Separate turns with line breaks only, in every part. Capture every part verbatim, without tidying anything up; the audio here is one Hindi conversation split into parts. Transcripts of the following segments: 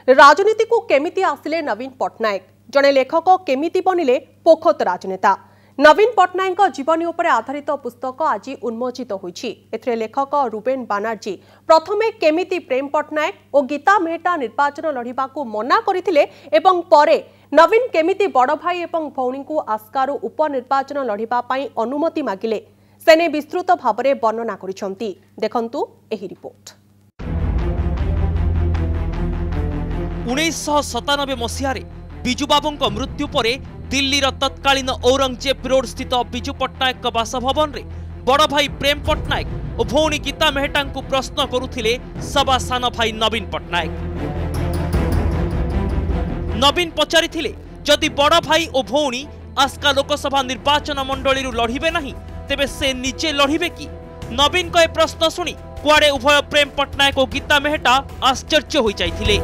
राजनीति को केमिति आसिले नवीन पट्टनायक जड़े लेखक केमिति बनिले पोखत राजनेता। नवीन पट्टनायक जीवनी उपर आधारित पुस्तक आज उन्मोचित होईछि। एथिरे लेखक रुबेन बानर्जी प्रथमे केमिति प्रेम पट्टनायक और गीता मेहटा निर्वाचन लड़िबाकू मना करथिले एवं परे नवीन केमिति बड़ भाई एवं भौणी को आस्कारु उपनिर्वाचन लड़िबा पई अनुमति मागिले सेने विस्तृत भावरे वर्णना करिसंती। देखंतु एही रिपोर्ट।
उन्नीस सौ सतानबे मसीह बिजुबाबू मृत्यु पर दिल्ली तत्कालीन औरंगजेब रोड स्थित बिजु पट्टनायक बासभवन में बड़ भाई प्रेम पट्टनायक और भौणी गीता मेहटा को प्रश्न करुथिले सभा सान भाई नवीन पट्टनायक। नवीन पचारिथिले जदि बड़ भाई और भौणी आस्का लोकसभा निर्वाचन मंडली लड़िबे नहीं तेबे से निजे लड़िबे कि? नवीन को प्रश्न शुणी कुआडे उभय प्रेम पट्टनायक और गीता मेहटा आश्चर्य हो जाइथिले।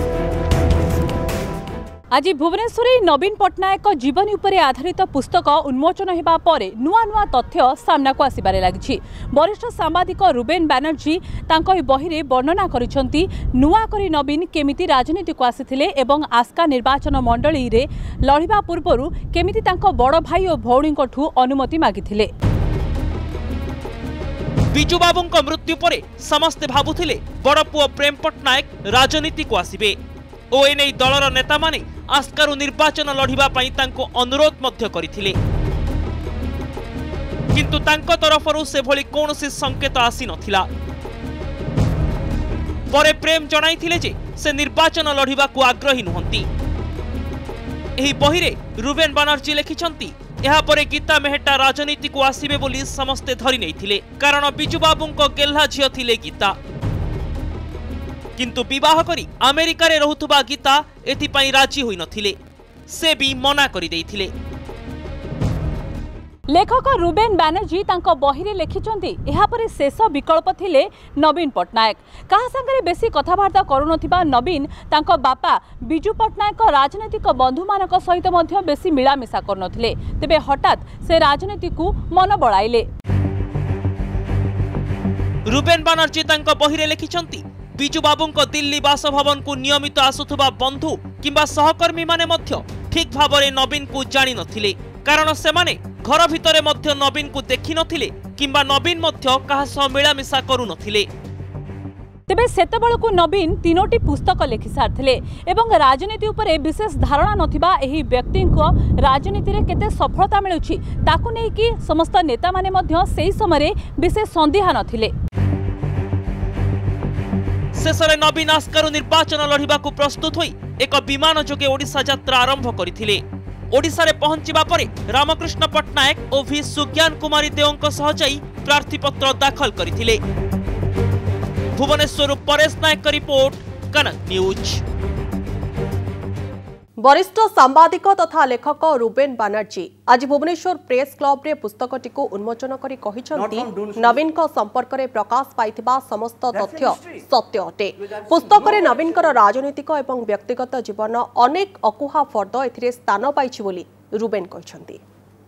आज भुवनेश्वर नवीन पट्टनायक जीवनी उपर आधारित पुस्तक उन्मोचन होगा पर नुआ नुआ तथ्य सामना को आसबार लगी। वरिष्ठ सांबादिक रुबेन बानर्जी तांको बहिरे वर्णना करिसंती नुआ करी नवीन केमिति राजनीति को आसिथिले एवं आस्का निर्वाचन मंडली रे लड़िबा पूर्वरु केमिति तांको बड़ भाई और भौणी ठू अनुमति मागिथिले।
बिजुबाबू मृत्यु पर समस्ते भाबुथिले बड़ पुओ प्रेम पट्टनायक राजनीति को आसिबे ओ एने दलर नेता माने आस्कारु निर्वाचन लड़िबा पई तांको अनुरोध मध्य करिथिले, किंतु तांको तरफरु से भली कोनोसी संकेत आसी नथिला। परे प्रेम जणाइथिले जे से निर्वाचन लड़िबा को आग्रही नहंती। एही बहिरे रुबेन बानर्जी लिखिछंती एहा परे गीता मेहटा राजनीति को आसीबे बोली समस्ते धरि नैथिले कारण बिजुबाबूंको गेल्हा झियो थिले गीता। किंतु विवाह करी अमेरिका रे रहुथुबा गीता एथिपाई राजी होई नथिले, से भी मना करि दैथिले।
लेखक रुबेन बानर्जी तांको बहिरे लिखिचंती एहा परे शेष विकल्प थिले नवीन पट्टनायक। कहा संगरे बेसी कथाबार्ता करू नथिबा नवीन तांको बापा बिजु पट्टनायक राजनीतिक बंधु मानक सहित मध्य बेसी मिलामिशा कर नथिले, तेबे हठात से राजनीति को मन बळाइले।
रुबेन बानर्जी तांको बहिरे लिखिचंती बिजुबाबू दिल्ली बासभवन को नियमित आसुथुबा बंधु किंबा सहकर्मी माने मध्य ठीक भावरे नवीन को जानी नथिले कारण से माने घर भितरे मध्य नवीन को देखि नथिले किंबा नवीन मध्य कहा सह मिलामिशा करू नथिले।
तेबे सेतबेल को नवीन तीनोटी पुस्तक लिखि सारथिले एवं राजनीति उपरे विशेष धारणा नथिबा एही व्यक्ति को राजनीति रे केते सफलता मिलुछि ताकू नै कि समस्त नेता माने मध्य सेही समय विशेष संदेह नथिले।
शेषरे नवीन आस्कारु निर्वाचन लड़िबा को प्रस्तुत होई एक विमान जोगे ओडिशा यात्रा आरंभ करथिले। ओडिशा रे पहुंचिबा परे रामकृष्ण पट्टनायक और भी सुज्ञान कुमारी देवंक सह जाई प्रार्थीपत्र दाखल करथिले। Bhubaneswar Paresh Nayak report Kanak News.
वरिष्ठ सांबादिक तथा लेखक रुबेन बानर्जी आज भुवनेश्वर प्रेस क्लब रे पुस्तकटी को उन्मोचन करी कहिसंती नवीन को संपर्क रे प्रकाश पाइथिबा समस्त तथ्य सत्य अटे। पुस्तक रे नवीन कर राजनीतिक एवं व्यक्तिगत जीवन अनेक अकुहा फर्द एथिरे स्थान पाइछि बोली रुबेन कहिसंती।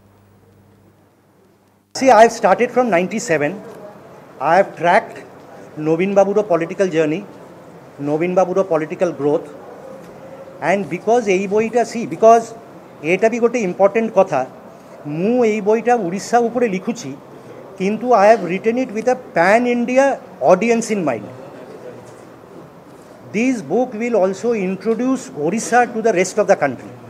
See, I have started from ninety-seven. I have tracked Nobin Babu's political journey, Nobin Babu's political growth. And because এই বইটা সি বিকজ এটা বি গোটে ইম্পর্টেন্ট কথা মু এই বইটা উড়িষ্যা উপরে লিখুছি কিন্তু I have written it with a pan India audience in mind. This book will also introduce Odisha to the rest of the country.